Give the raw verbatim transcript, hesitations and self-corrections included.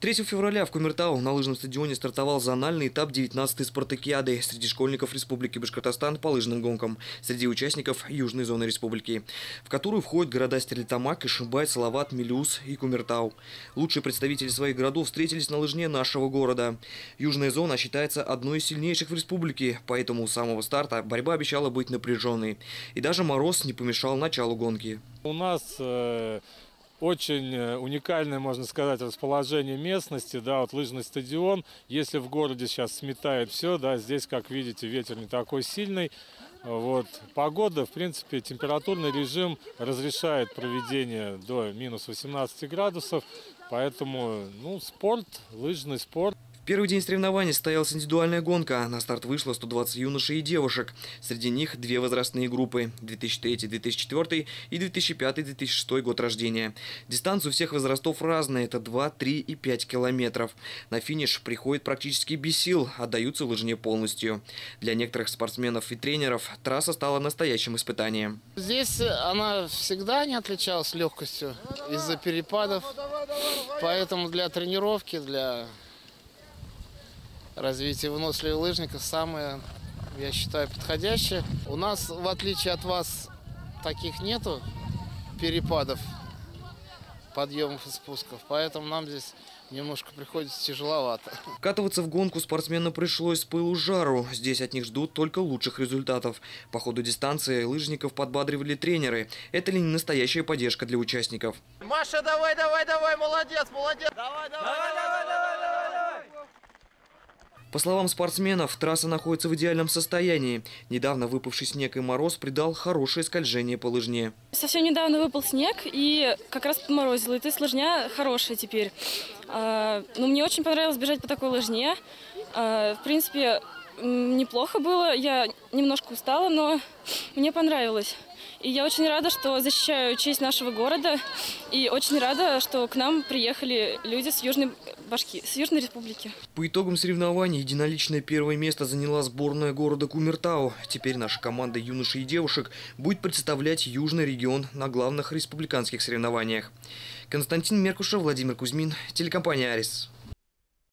третьего февраля в Кумертау на лыжном стадионе стартовал зональный этап девятнадцатой спартакиады среди школьников Республики Башкортостан по лыжным гонкам, среди участников южной зоны республики, в которую входят города Стерлитамак, Ишимбай, Салават, Мелеуз и Кумертау. Лучшие представители своих городов встретились на лыжне нашего города. Южная зона считается одной из сильнейших в республике, поэтому с самого старта борьба обещала быть напряженной. И даже мороз не помешал началу гонки. У нас э, очень уникальное, можно сказать, расположение местности, да, вот лыжный стадион. Если в городе сейчас сметает все, да, здесь, как видите, ветер не такой сильный. Вот. Погода, в принципе, температурный режим разрешает проведение до минус восемнадцати градусов, поэтому, ну, спорт, лыжный спорт. В первый день соревнований состоялась индивидуальная гонка. На старт вышло сто двадцать юношей и девушек. Среди них две возрастные группы – две тысячи третий — две тысячи четвёртый и две тысячи пятый — две тысячи шестой год рождения. Дистанции у всех возрастов разные – это два, три и пять километров. На финиш приходит практически без сил, отдаются лыжне полностью. Для некоторых спортсменов и тренеров трасса стала настоящим испытанием. Здесь она всегда не отличалась легкостью из-за перепадов, поэтому для тренировки, для развитие выносливых лыжников самое, я считаю, подходящее. У нас, в отличие от вас, таких нету перепадов, подъемов и спусков, поэтому нам здесь немножко приходится тяжеловато. Вкатываться в гонку спортсменам пришлось с пылу жару. Здесь от них ждут только лучших результатов. По ходу дистанции лыжников подбадривали тренеры. Это ли не настоящая поддержка для участников? Маша, давай, давай, давай, молодец, молодец. Давай, давай, давай, давай, давай, давай, давай. По словам спортсменов, трасса находится в идеальном состоянии. Недавно выпавший снег и мороз придал хорошее скольжение по лыжне. Совсем недавно выпал снег и как раз подморозило. И то есть лыжня хорошая теперь. А, ну, мне очень понравилось бежать по такой лыжне. А, в принципе, неплохо было. Я немножко устала, но мне понравилось. И я очень рада, что защищаю честь нашего города. И очень рада, что к нам приехали люди с Южной Башки, с Южной Республики. По итогам соревнований единоличное первое место заняла сборная города Кумертау. Теперь наша команда юношей и девушек будет представлять южный регион на главных республиканских соревнованиях. Константин Меркушев, Владимир Кузьмин, телекомпания «Арис».